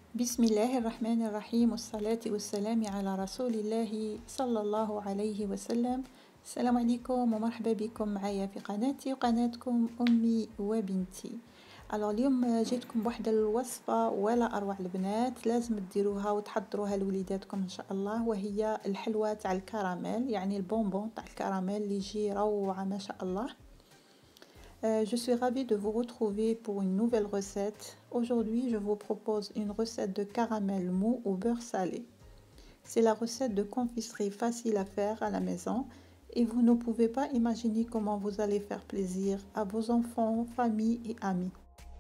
بسم الله الرحمن الرحيم والصلاة والسلام على رسول الله صلى الله عليه وسلم. السلام عليكم ومرحبا بكم معايا في قناتي وقناتكم أمي وبنتي. اليوم جيتكم بواحدة الوصفة ولا أروع البنات، لازم تديروها وتحضروها لوليداتكم إن شاء الله، وهي الحلوى تاع الكراميل، يعني البونبون تاع الكراميل اللي يجي روعة ما شاء الله. Je suis ravie de vous retrouver pour une nouvelle recette. Aujourd'hui, je vous propose une recette de caramel mou au beurre salé. C'est la recette de confiserie facile à faire à la maison et vous ne pouvez pas imaginer comment vous allez faire plaisir à vos enfants, famille et amis.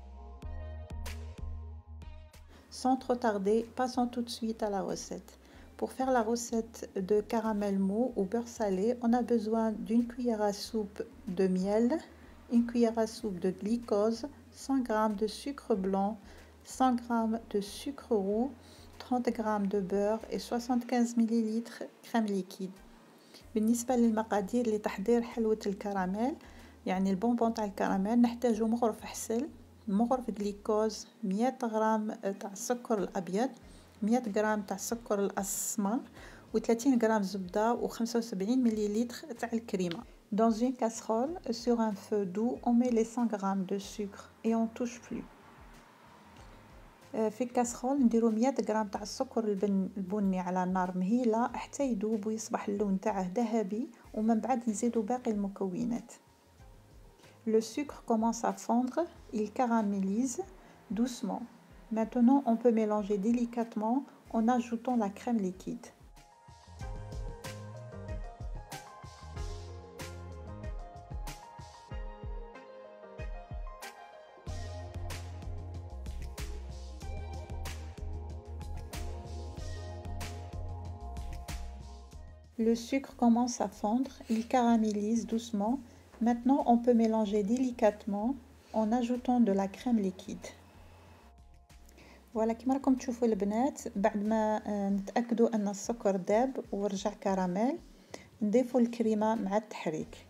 Sans trop tarder, passons tout de suite à la recette. Pour faire la recette de caramel mou au beurre salé, on a besoin d'une cuillère à soupe de miel, une cuillère à soupe de glucose, 100 g de sucre blanc, 100 g de sucre roux, 30 g de beurre et 75 ml crème liquide. بالنسبة للمقادير لتحضير حلوة الكراميل، يعني البونبون تاع الكراميل، نحتاجو مغرف حسل، مغرف جليكوز، 100 غرام تاع السكر الأبيض، 100 غرام تاع السكر الأسمر، و30 غرام زبدة، و75 مليلتر تاع الكريمة. Dans une casserole, sur un feu doux, on met les 100 g de sucre et on touche plus. في الكاسرول نديرو 100 غرام تاع السكر البني على نار مهيلة حتى يذوب ويصبح اللون تاعه ذهبي، ومن بعد نزيدو باقي المكونات. Le sucre commence à fondre, il caramélise doucement. Maintenant, on peut mélanger délicatement en ajoutant la crème liquide. Le sucre commence à fondre, il caramélise doucement. Maintenant, on peut mélanger délicatement en ajoutant de la crème liquide. Voilà, كما راكم تشوفوا البنات، بعد ما نتأكدوا أن السكر داب ورجع كراميل، نضيفوا الكريمة مع التحريك.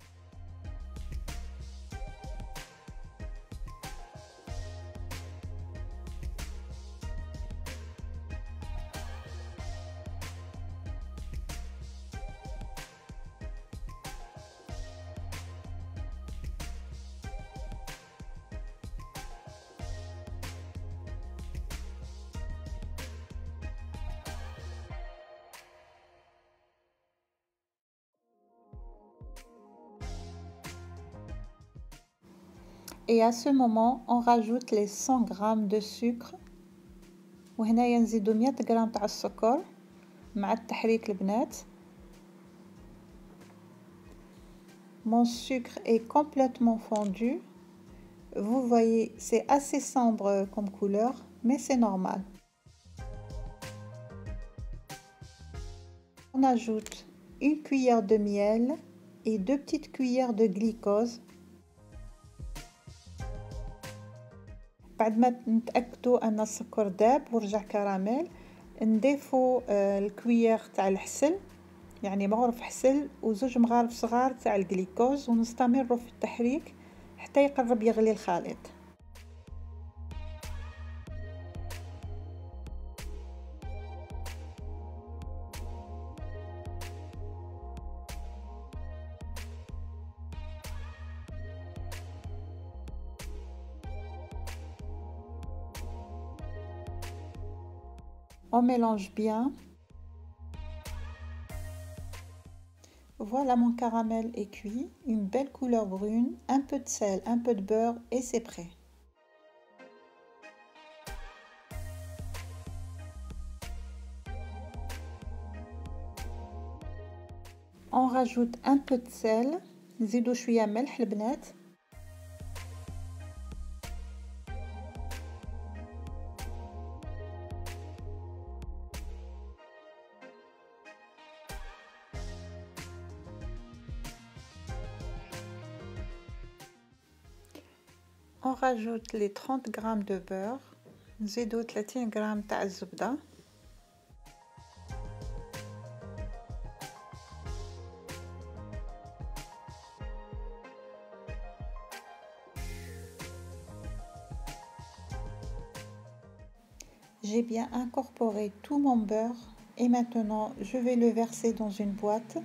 Et à ce moment, on rajoute les 100 g de sucre. وهنايا نزيدو 100 غرام تاع السكر مع التحريك البنات. Mon sucre est complètement fondu. Vous voyez, c'est assez sombre comme couleur, mais c'est normal. On ajoute une cuillère de miel et 2 petites cuillères de glucose. بعد ما نتأكدوا أن السكر داب ورجع كراميل، نضيفوا الكويير تاع الحسل، يعني مغرف حسل وزوج مغارف صغار تاع الجليكوز، ونستمر في التحريك حتى يقرب يغلي الخليط. On mélange bien. Voilà, mon caramel est cuit, une belle couleur brune, un peu de sel, un peu de beurre et c'est prêt. On rajoute un peu de sel. نزيدو شوية ملح البنات. On rajoute les 30 g de beurre. نزيدو 30 g تاع الزبدة. J'ai bien incorporé tout mon beurre et maintenant je vais le verser dans une boîte.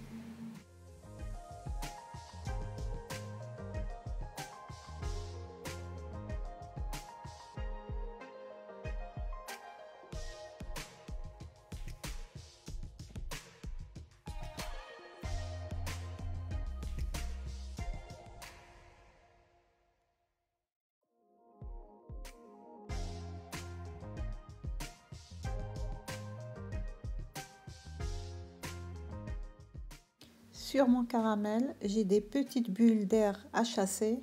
Sur mon caramel, j'ai des petites bulles d'air à chasser.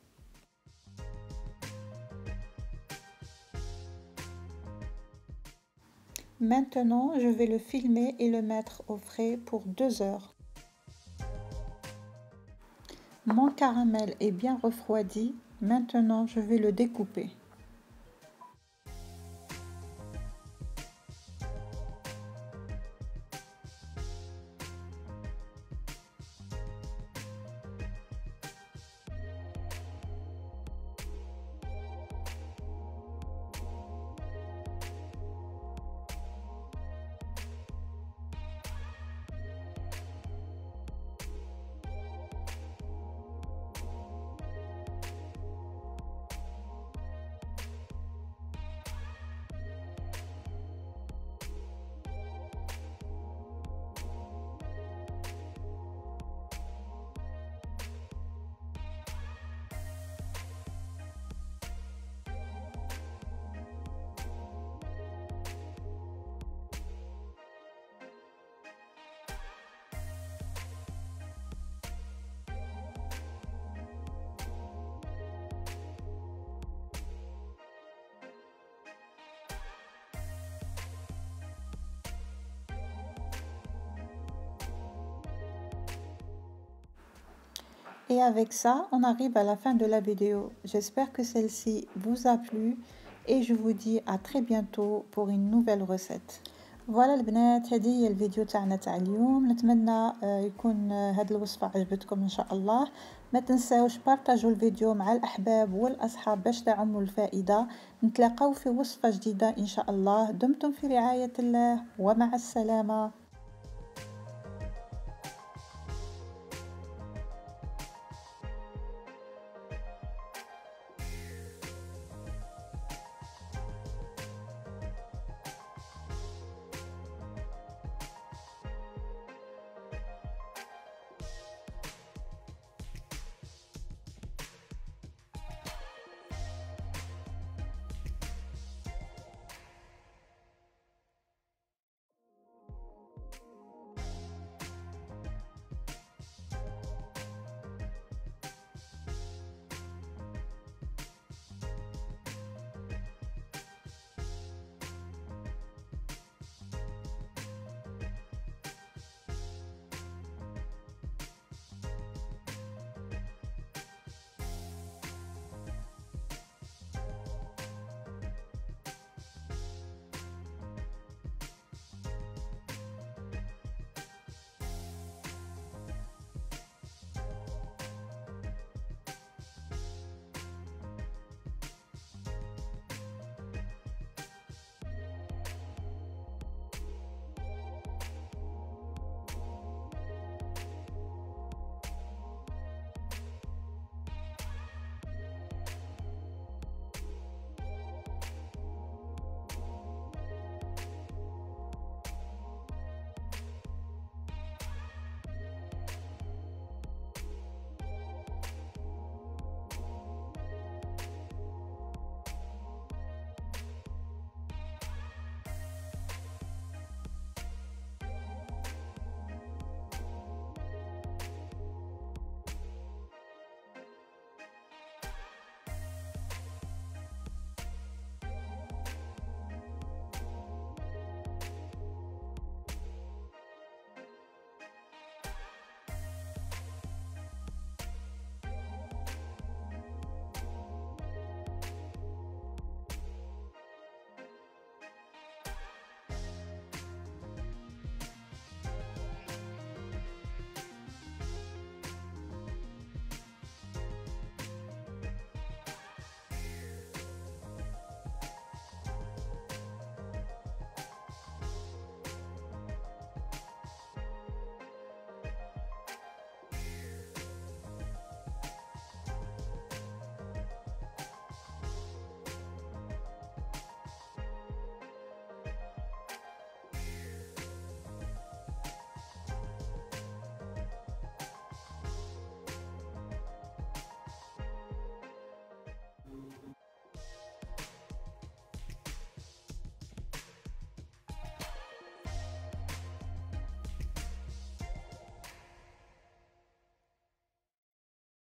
Maintenant, je vais le filmer et le mettre au frais pour 2 heures. Mon caramel est bien refroidi. Maintenant, je vais le découper. Et avec ça, on arrive à la fin de la vidéo. J'espère que celle-ci vous a plu et je vous dis à très bientôt pour une nouvelle recette. فوالا البنات، هذه هي الفيديو تاعنا تاع اليوم. نتمنى يكون هاد الوصفة عجبتكم ان شاء الله. ما تنساوش بارطاجوا الفيديو مع الاحباب والاصحاب باش تعموا الفائدة. نتلاقاو في وصفة جديدة ان شاء الله. دمتم في رعاية الله ومع السلامة.